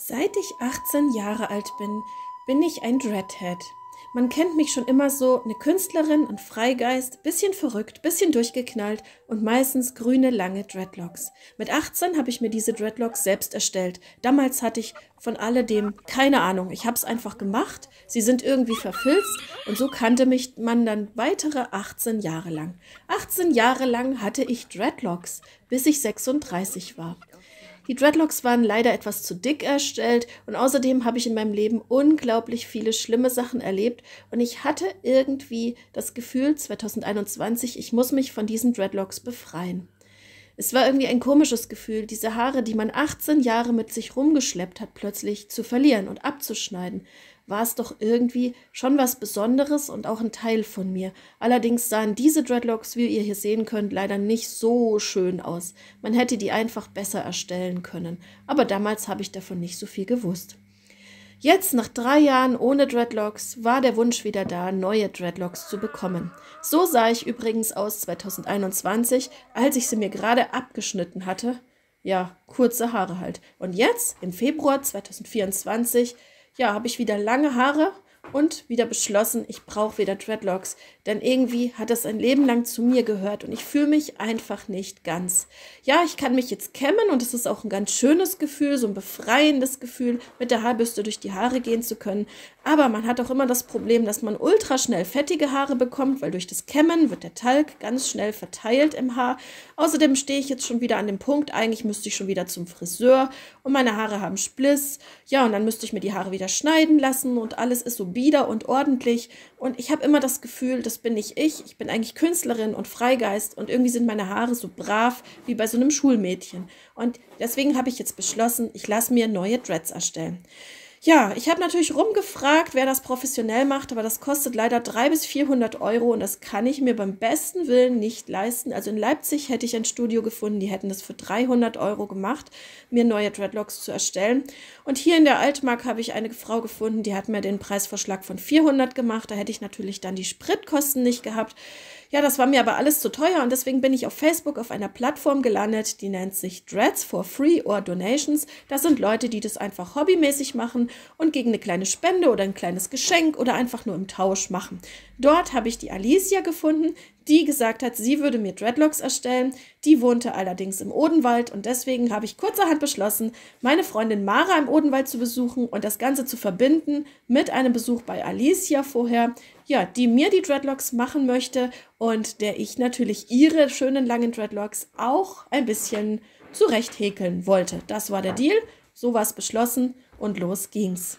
Seit ich 18 Jahre alt bin, bin ich ein Dreadhead. Man kennt mich schon immer so, eine Künstlerin und Freigeist, bisschen verrückt, bisschen durchgeknallt und meistens grüne, lange Dreadlocks. Mit 18 habe ich mir diese Dreadlocks selbst erstellt. Damals hatte ich von alledem keine Ahnung. Ich habe es einfach gemacht. Sie sind irgendwie verfilzt und so kannte mich man dann weitere 18 Jahre lang. 18 Jahre lang hatte ich Dreadlocks, bis ich 36 war. Die Dreadlocks waren leider etwas zu dick erstellt und außerdem habe ich in meinem Leben unglaublich viele schlimme Sachen erlebt und ich hatte irgendwie das Gefühl 2021, ich muss mich von diesen Dreadlocks befreien. Es war irgendwie ein komisches Gefühl, diese Haare, die man 18 Jahre mit sich rumgeschleppt hat, plötzlich zu verlieren und abzuschneiden. War es doch irgendwie schon was Besonderes und auch ein Teil von mir. Allerdings sahen diese Dreadlocks, wie ihr hier sehen könnt, leider nicht so schön aus. Man hätte die einfach besser erstellen können. Aber damals habe ich davon nicht so viel gewusst. Jetzt, nach 3 Jahren ohne Dreadlocks, war der Wunsch wieder da, neue Dreadlocks zu bekommen. So sah ich übrigens aus 2021, als ich sie mir gerade abgeschnitten hatte. Ja, kurze Haare halt. Und jetzt, im Februar 2024, ja, habe ich wieder lange Haare und wieder beschlossen, ich brauche wieder Dreadlocks, denn irgendwie hat das ein Leben lang zu mir gehört und ich fühle mich einfach nicht ganz. Ja, ich kann mich jetzt kämmen und es ist auch ein ganz schönes Gefühl, so ein befreiendes Gefühl, mit der Haarbürste durch die Haare gehen zu können, aber man hat auch immer das Problem, dass man ultra schnell fettige Haare bekommt, weil durch das Kämmen wird der Talg ganz schnell verteilt im Haar. Außerdem stehe ich jetzt schon wieder an dem Punkt, eigentlich müsste ich schon wieder zum Friseur und meine Haare haben Spliss, ja, und dann müsste ich mir die Haare wieder schneiden lassen und alles ist so bieder und ordentlich und ich habe immer das Gefühl, das bin nicht ich bin eigentlich Künstlerin und Freigeist und irgendwie sind meine Haare so brav wie bei so einem Schulmädchen und deswegen habe ich jetzt beschlossen, ich lasse mir neue Dreads erstellen. Ja, ich habe natürlich rumgefragt, wer das professionell macht, aber das kostet leider 300 bis 400 Euro und das kann ich mir beim besten Willen nicht leisten. Also in Leipzig hätte ich ein Studio gefunden, die hätten das für 300 Euro gemacht, mir neue Dreadlocks zu erstellen. Und hier in der Altmark habe ich eine Frau gefunden, die hat mir den Preisvorschlag von 400 gemacht. Da hätte ich natürlich dann die Spritkosten nicht gehabt. Ja, das war mir aber alles zu teuer und deswegen bin ich auf Facebook auf einer Plattform gelandet, die nennt sich Dreads for Free or Donations. Das sind Leute, die das einfach hobbymäßig machen und gegen eine kleine Spende oder ein kleines Geschenk oder einfach nur im Tausch machen. Dort habe ich die Alicia gefunden, die gesagt hat, sie würde mir Dreadlocks erstellen. Die wohnte allerdings im Odenwald und deswegen habe ich kurzerhand beschlossen, meine Freundin Mara im Odenwald zu besuchen und das Ganze zu verbinden mit einem Besuch bei Alicia vorher, ja, die mir die Dreadlocks machen möchte und der ich natürlich ihre schönen langen Dreadlocks auch ein bisschen zurecht häkeln wollte. Das war der Deal, so war es beschlossen und los ging's.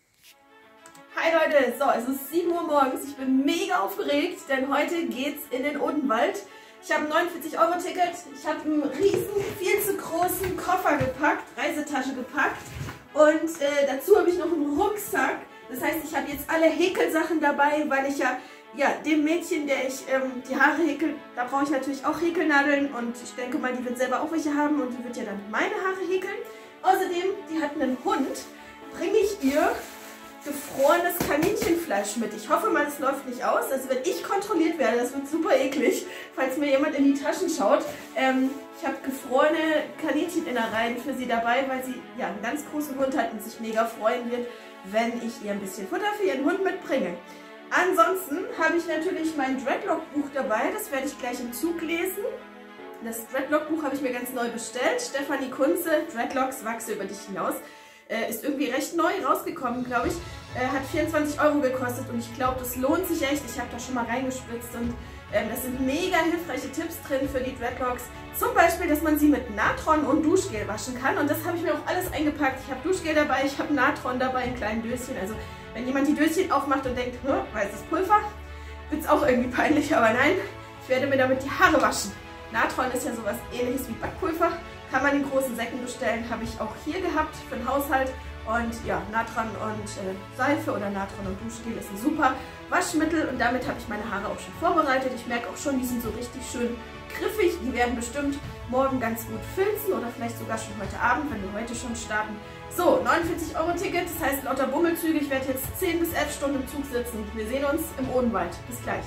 Hi Leute, so, es ist 7 Uhr morgens, ich bin mega aufgeregt, denn heute geht's in den Odenwald. Ich habe ein 49-Euro-Ticket, ich habe einen riesen, viel zu großen Koffer gepackt, Reisetasche gepackt und dazu habe ich noch einen Rucksack. Das heißt, ich habe jetzt alle Häkelsachen dabei, weil ich ja dem Mädchen, der ich die Haare häkel, da brauche ich natürlich auch Häkelnadeln und ich denke mal, die wird selber auch welche haben und die wird ja dann meine Haare häkeln. Außerdem, die hat einen Hund, bringe ich ihr gefrorenes Kaninchenfleisch mit. Ich hoffe mal, das läuft nicht aus. Also wenn ich kontrolliert werde, das wird super eklig, falls mir jemand in die Taschen schaut. Ich habe gefrorene Kanincheninnereien für sie dabei, weil sie ja einen ganz großen Hund hat und sich mega freuen wird, wenn ich ihr ein bisschen Futter für ihren Hund mitbringe. Ansonsten habe ich natürlich mein Dreadlock-Buch dabei. Das werde ich gleich im Zug lesen. Das Dreadlock-Buch habe ich mir ganz neu bestellt. Stefanie Kunze, Dreadlocks, wachse über dich hinaus. Ist irgendwie recht neu rausgekommen, glaube ich. Hat 24 Euro gekostet und ich glaube, das lohnt sich echt. Ich habe da schon mal reingespritzt und das sind mega hilfreiche Tipps drin für die Dreadlocks. Zum Beispiel, dass man sie mit Natron und Duschgel waschen kann und das habe ich mir auch alles eingepackt. Ich habe Duschgel dabei, ich habe Natron dabei in kleinen Döschen. Also wenn jemand die Döschen aufmacht und denkt, weißes Pulver, wird es auch irgendwie peinlich, aber nein, ich werde mir damit die Haare waschen. Natron ist ja sowas ähnliches wie Backpulver. Kann man in großen Säcken bestellen, habe ich auch hier gehabt für den Haushalt. Und ja, Natron und Seife oder Natron und Duschgel ist ein super Waschmittel und damit habe ich meine Haare auch schon vorbereitet. Ich merke auch schon, die sind so richtig schön griffig. Die werden bestimmt morgen ganz gut filzen oder vielleicht sogar schon heute Abend, wenn wir heute schon starten. So, 49-Euro-Ticket, das heißt lauter Bummelzüge. Ich werde jetzt 10 bis 11 Stunden im Zug sitzen. Wir sehen uns im Odenwald. Bis gleich.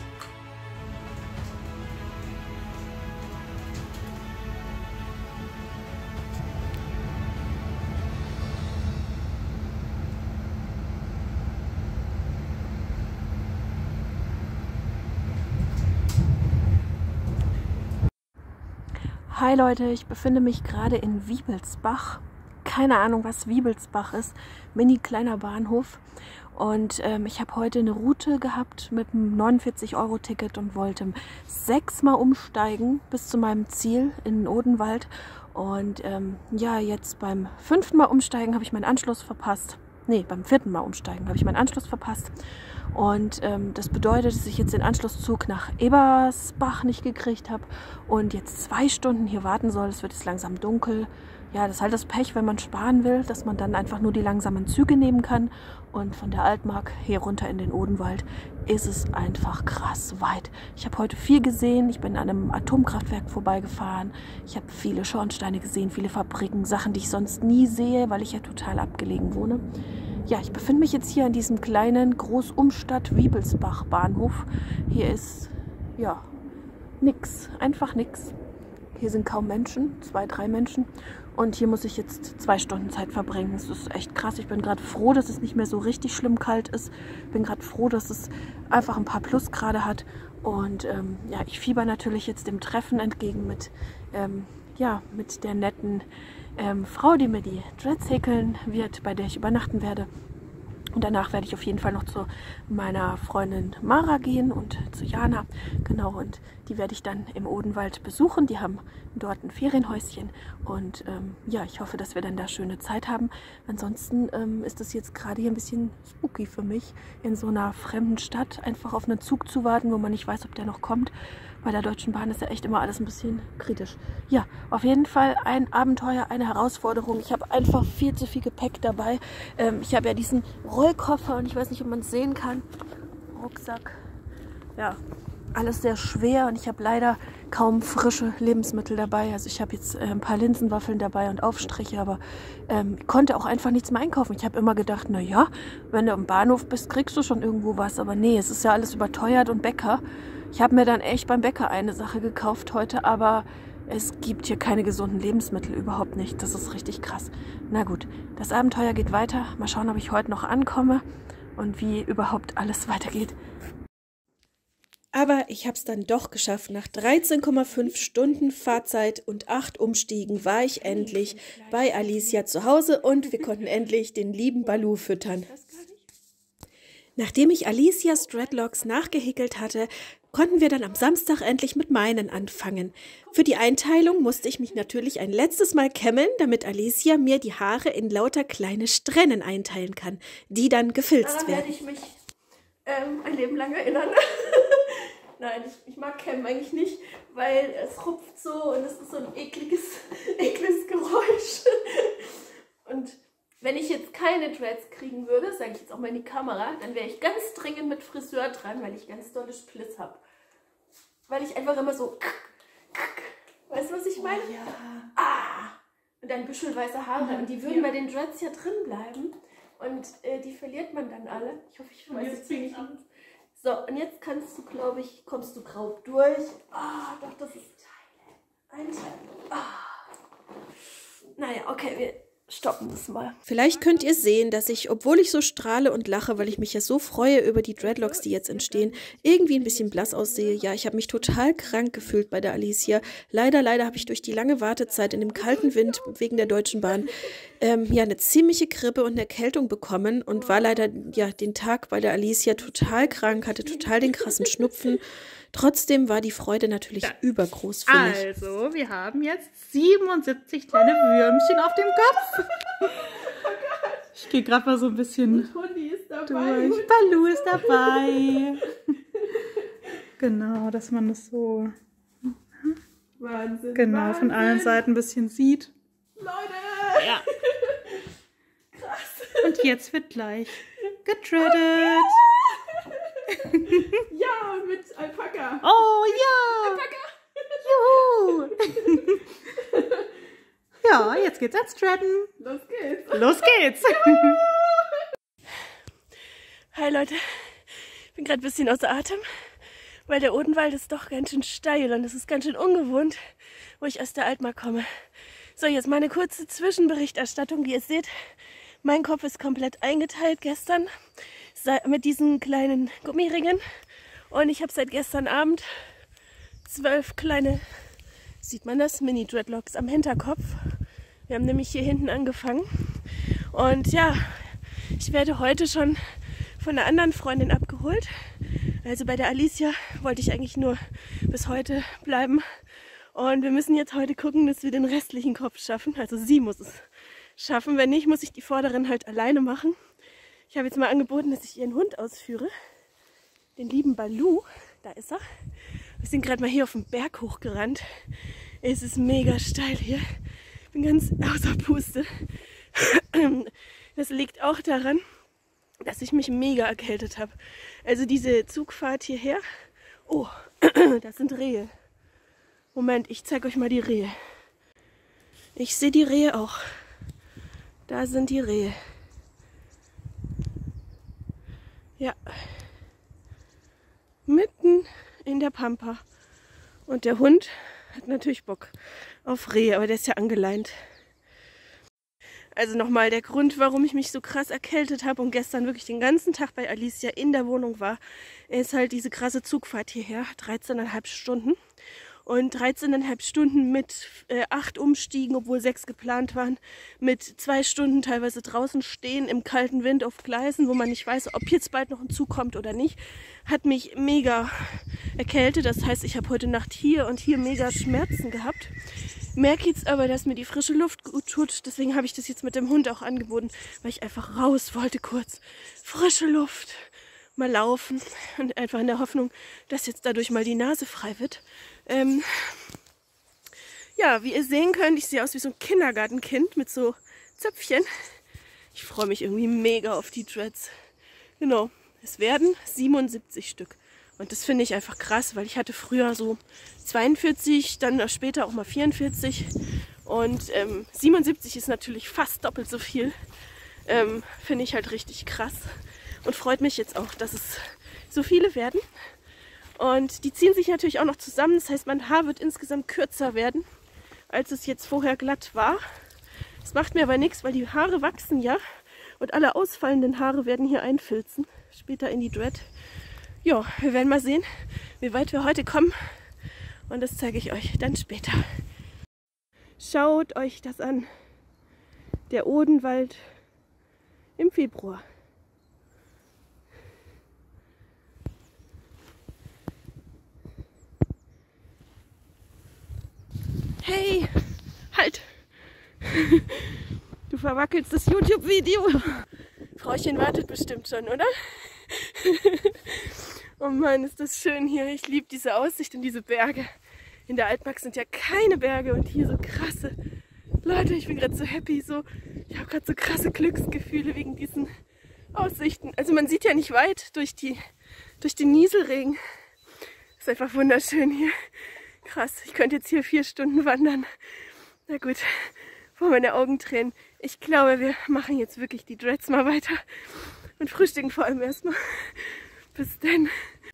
Hi Leute, ich befinde mich gerade in Wiebelsbach. Keine Ahnung, was Wiebelsbach ist. Mini kleiner Bahnhof. Und ich habe heute eine Route gehabt mit einem 49-Euro-Ticket und wollte 6-mal umsteigen bis zu meinem Ziel in Odenwald. Und ja, jetzt beim 5. Mal umsteigen habe ich meinen Anschluss verpasst. Nee, beim 4. Mal umsteigen habe ich meinen Anschluss verpasst. Und das bedeutet, dass ich jetzt den Anschlusszug nach Ebersbach nicht gekriegt habe und jetzt 2 Stunden hier warten soll. Es wird jetzt langsam dunkel. Ja, das ist halt das Pech, wenn man sparen will, dass man dann einfach nur die langsamen Züge nehmen kann. Und von der Altmark hier runter in den Odenwald ist es einfach krass weit. Ich habe heute viel gesehen. Ich bin an einem Atomkraftwerk vorbeigefahren. Ich habe viele Schornsteine gesehen, viele Fabriken, Sachen, die ich sonst nie sehe, weil ich ja total abgelegen wohne. Ja, ich befinde mich jetzt hier an diesem kleinen Großumstadt-Wiebelsbach-Bahnhof. Hier ist, ja, nix, einfach nix. Hier sind kaum Menschen, 2, 3 Menschen. Und hier muss ich jetzt 2 Stunden Zeit verbringen. Das ist echt krass. Ich bin gerade froh, dass es nicht mehr so richtig schlimm kalt ist. Bin gerade froh, dass es einfach ein paar Plusgrade hat. Und ja, ich fieber natürlich jetzt dem Treffen entgegen mit, ja, mit der netten Frau, die mir die Dreads häkeln wird, bei der ich übernachten werde. Und danach werde ich auf jeden Fall noch zu meiner Freundin Mara gehen und zu Jana. Genau, und die werde ich dann im Odenwald besuchen. Die haben dort ein Ferienhäuschen. Und ja, ich hoffe, dass wir dann da schöne Zeit haben. Ansonsten ist es jetzt gerade hier ein bisschen spooky für mich, in so einer fremden Stadt einfach auf einen Zug zu warten, wo man nicht weiß, ob der noch kommt. Bei der Deutschen Bahn ist ja echt immer alles ein bisschen kritisch. Ja, auf jeden Fall ein Abenteuer, eine Herausforderung. Ich habe einfach viel zu viel Gepäck dabei. Ich habe ja diesen Rollkoffer und ich weiß nicht, ob man es sehen kann. Rucksack. Ja, alles sehr schwer und ich habe leider kaum frische Lebensmittel dabei. Also ich habe jetzt ein paar Linsenwaffeln dabei und Aufstriche, aber konnte auch einfach nichts mehr einkaufen. Ich habe immer gedacht, naja, wenn du am Bahnhof bist, kriegst du schon irgendwo was. Aber nee, es ist ja alles überteuert und Bäcker. Ich habe mir dann echt beim Bäcker eine Sache gekauft heute, aber es gibt hier keine gesunden Lebensmittel, überhaupt nicht. Das ist richtig krass. Na gut, das Abenteuer geht weiter. Mal schauen, ob ich heute noch ankomme und wie überhaupt alles weitergeht. Aber ich habe es dann doch geschafft. Nach 13,5 Stunden Fahrzeit und 8 Umstiegen war ich endlich bei Alicia zu Hause und wir konnten endlich den lieben Balu füttern. Nachdem ich Alicias Dreadlocks nachgehäkelt hatte, konnten wir dann am Samstag endlich mit meinen anfangen. Für die Einteilung musste ich mich natürlich ein letztes Mal kämmeln, damit Alicia mir die Haare in lauter kleine Strähnen einteilen kann, die dann gefilzt werden. Daran werde ich mich ein Leben lang erinnern. Nein, ich mag Kämmen eigentlich nicht, weil es rupft so und es ist so ein ekliges Geräusch. Und wenn ich jetzt keine Dreads kriegen würde, sage ich jetzt auch mal in die Kamera, dann wäre ich ganz dringend mit Friseur dran, weil ich ganz dolle Spliss habe. Weil ich einfach immer so... Weißt du, was ich meine? Oh, ja. Ah! Und dann büschelweiße Haare. Und die würden bei den Dreads ja drin bleiben. Und die verliert man dann alle. Ich hoffe, ich weiß jetzt nicht. So, und jetzt kommst du grau durch. Ah, doch, das ist ein Teil. Ah. Naja, okay, wir stoppen das mal. Vielleicht könnt ihr sehen, dass ich, obwohl ich so strahle und lache, weil ich mich ja so freue über die Dreadlocks, die jetzt entstehen, irgendwie ein bisschen blass aussehe. Ja, ich habe mich total krank gefühlt bei der Alicia. Leider habe ich durch die lange Wartezeit in dem kalten Wind wegen der Deutschen Bahn ja eine ziemliche Grippe und eine Erkältung bekommen und war leider ja den Tag bei der Alicia total krank, hatte total den krassen Schnupfen. Trotzdem war die Freude natürlich übergroß für mich. Also, wir haben jetzt 77 kleine Würmchen auf dem Kopf. Ich gehe gerade mal so ein bisschen durch. Balu ist dabei. Genau, dass man das so Wahnsinn, von allen Seiten ein bisschen sieht. Leute! Ja. Krass. Und jetzt wird gleich getreadet. Ja, mit Alpaka. Oh ja! Alpaka! Juhu! Ja, jetzt geht's ans Threaden. Los geht's. Los geht's. Hi Leute, ich bin gerade ein bisschen außer Atem, weil der Odenwald ist doch ganz schön steil und es ist ganz schön ungewohnt, wo ich aus der Altmark komme. So, jetzt meine kurze Zwischenberichterstattung. Wie ihr seht, mein Kopf ist komplett eingeteilt gestern mit diesen kleinen Gummiringen und ich habe seit gestern Abend 12 kleine sieht man das, Mini-Dreadlocks am Hinterkopf. Wir haben nämlich hier hinten angefangen. Und ja, ich werde heute schon von einer anderen Freundin abgeholt. Also bei der Alicia wollte ich eigentlich nur bis heute bleiben. Und wir müssen jetzt heute gucken, dass wir den restlichen Kopf schaffen. Also sie muss es schaffen. Wenn nicht, muss ich die vorderen halt alleine machen. Ich habe jetzt mal angeboten, dass ich ihren Hund ausführe. Den lieben Balu. Da ist er. Wir sind gerade mal hier auf den Berg hochgerannt. Es ist mega steil hier. Ich bin ganz außer Puste. Das liegt auch daran, dass ich mich mega erkältet habe. Also diese Zugfahrt hierher. Oh, das sind Rehe. Moment, ich zeige euch mal die Rehe. Ich sehe die Rehe auch. Da sind die Rehe. Ja. Mitten in der Pampa. Und der Hund hat natürlich Bock auf Rehe, aber der ist ja angeleint. Also nochmal der Grund, warum ich mich so krass erkältet habe und gestern wirklich den ganzen Tag bei Alicia in der Wohnung war, ist halt diese krasse Zugfahrt hierher, 13,5 Stunden. Und 13,5 Stunden mit 8 Umstiegen, obwohl 6 geplant waren, mit 2 Stunden teilweise draußen stehen im kalten Wind auf Gleisen, wo man nicht weiß, ob jetzt bald noch ein Zug kommt oder nicht, hat mich mega erkältet. Das heißt, ich habe heute Nacht hier und hier mega Schmerzen gehabt. Merke jetzt aber, dass mir die frische Luft gut tut. Deswegen habe ich das jetzt mit dem Hund auch angeboten, weil ich einfach raus wollte kurz. Frische Luft, mal laufen und einfach in der Hoffnung, dass jetzt dadurch mal die Nase frei wird. Ja, wie ihr sehen könnt, ich sehe aus wie so ein Kindergartenkind mit so Zöpfchen. Ich freue mich irgendwie mega auf die Dreads. Genau, es werden 77 Stück. Und das finde ich einfach krass, weil ich hatte früher so 42, dann später auch mal 44. Und 77 ist natürlich fast doppelt so viel. Finde ich halt richtig krass. Und freut mich jetzt auch, dass es so viele werden. Und die ziehen sich natürlich auch noch zusammen. Das heißt, mein Haar wird insgesamt kürzer werden, als es jetzt vorher glatt war. Das macht mir aber nichts, weil die Haare wachsen ja. Und alle ausfallenden Haare werden hier einfilzen. Später in die Dread. Ja, wir werden mal sehen, wie weit wir heute kommen. Und das zeige ich euch dann später. Schaut euch das an. Der Odenwald im Februar. Hey, halt! Du verwackelst das YouTube-Video. Frauchen wartet bestimmt schon, oder? Oh Mann, ist das schön hier. Ich liebe diese Aussicht und diese Berge. In der Altmark sind ja keine Berge und hier so krasse. Leute, ich bin gerade so happy. Ich habe gerade so krasse Glücksgefühle wegen diesen Aussichten. Also man sieht ja nicht weit durch den Nieselregen. Ist einfach wunderschön hier. Krass, ich könnte jetzt hier 4 Stunden wandern. Na gut, vor meine Augen tränen. Ich glaube, wir machen jetzt wirklich die Dreads mal weiter. Und frühstücken vor allem erstmal. Bis dann.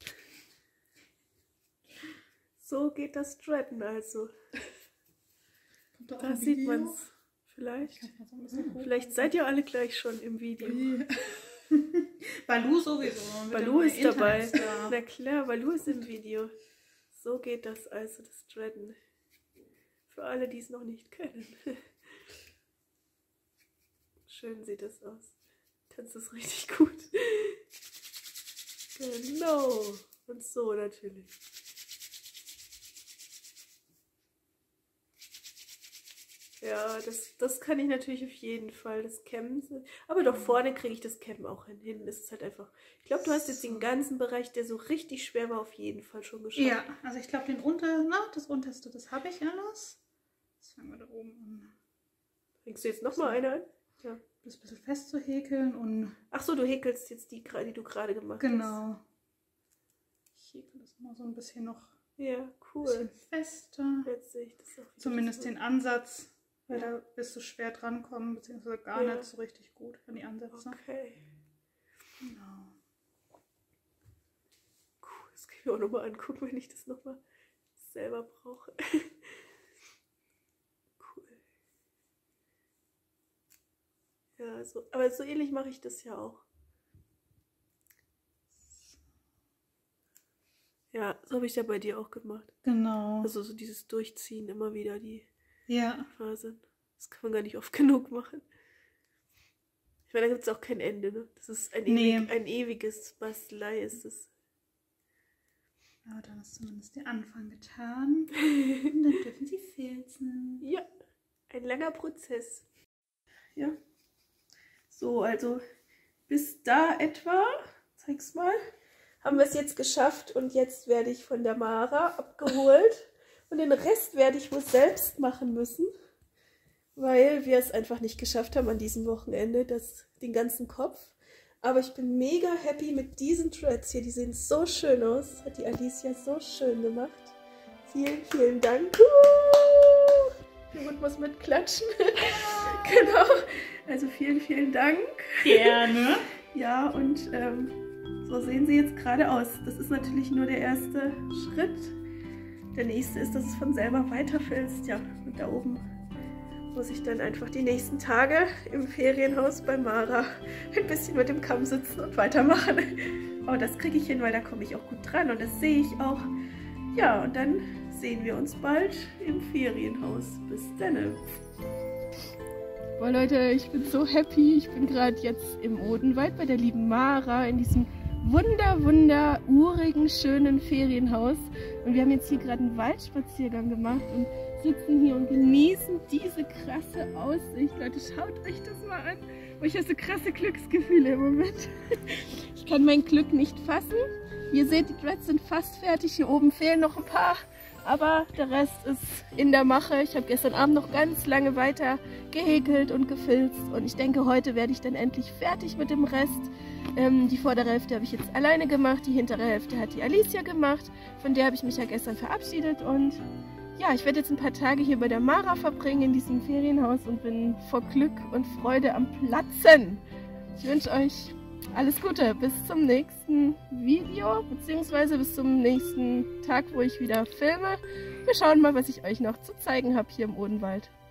So geht das Dreaden also. Da sieht man es vielleicht. Vielleicht seid ihr alle gleich schon im Video. Balu sowieso. Balu ist dabei. Na klar, Balu ist im Video. So geht das also, das Dreaden. Für alle, die es noch nicht kennen. Schön sieht das aus. Tanzt das richtig gut. Genau. Und so natürlich. Ja, das kann ich natürlich auf jeden Fall, das Cammen. Aber doch vorne kriege ich das Cammen auch hin. Hinten ist es halt einfach. Ich glaube, du hast jetzt den ganzen Bereich, der so richtig schwer war, auf jeden Fall schon geschafft. Ja, also ich glaube, das unterste, das habe ich alles. Jetzt fangen wir da oben an. Bringst du jetzt nochmal eine an? Ja. Das ein bisschen fest zu häkeln und. Ach so, du häkelst jetzt die du gerade gemacht hast. Genau. Ich häkel das mal so ein bisschen noch. Ja, cool. Ein bisschen fester. Jetzt sehe ich das auch. Zumindest den Ansatz. Weil da wirst du schwer drankommen, beziehungsweise gar nicht so richtig gut an die Ansätze. Okay. Genau. Cool, das kann ich mir auch nochmal angucken, wenn ich das nochmal selber brauche. Cool. Ja, aber so ähnlich mache ich das ja auch. Ja, so habe ich ja bei dir auch gemacht. Genau. Also so dieses Durchziehen, immer wieder die Ja. Phasen. Das kann man gar nicht oft genug machen. Ich meine, da gibt es auch kein Ende, ne? Das ist ein ewiges Bastelei ist es. Aber dann ist zumindest der Anfang getan. Und dann dürfen sie filzen. Ja, ein langer Prozess. Ja. So, also bis da etwa, zeig's mal, haben wir es jetzt geschafft und jetzt werde ich von der Mara abgeholt und den Rest werde ich wohl selbst machen müssen, weil wir es einfach nicht geschafft haben an diesem Wochenende, den ganzen Kopf. Aber ich bin mega happy mit diesen Threads hier, die sehen so schön aus, hat die Alicia so schön gemacht. Vielen, vielen Dank. Der Hund muss mitklatschen. Genau, also vielen, vielen Dank. Gerne. Ja, und so sehen sie jetzt gerade aus. Das ist natürlich nur der erste Schritt. Der nächste ist, dass es von selber weiterfilzt. Ja, und da oben muss ich dann einfach die nächsten Tage im Ferienhaus bei Mara ein bisschen mit dem Kamm sitzen und weitermachen. Aber das kriege ich hin, weil da komme ich auch gut dran und das sehe ich auch. Ja, und dann sehen wir uns bald im Ferienhaus. Bis dann. Boah Leute, ich bin so happy. Ich bin gerade jetzt im Odenwald bei der lieben Mara in diesem urigen, schönen Ferienhaus. Und wir haben jetzt hier gerade einen Waldspaziergang gemacht und sitzen hier und genießen diese krasse Aussicht. Leute, schaut euch das mal an. Ich habe so krasse Glücksgefühle im Moment. Ich kann mein Glück nicht fassen. Wie ihr seht, die Dreads sind fast fertig. Hier oben fehlen noch ein paar. Aber der Rest ist in der Mache. Ich habe gestern Abend noch ganz lange weiter gehäkelt und gefilzt. Und ich denke, heute werde ich dann endlich fertig mit dem Rest. Die vordere Hälfte habe ich jetzt alleine gemacht. Die hintere Hälfte hat die Alicia gemacht. Von der habe ich mich ja gestern verabschiedet. Und ja, ich werde jetzt ein paar Tage hier bei der Mara verbringen in diesem Ferienhaus und bin vor Glück und Freude am Platzen. Ich wünsche euch alles Gute, bis zum nächsten Video, beziehungsweise bis zum nächsten Tag, wo ich wieder filme. Wir schauen mal, was ich euch noch zu zeigen habe hier im Odenwald.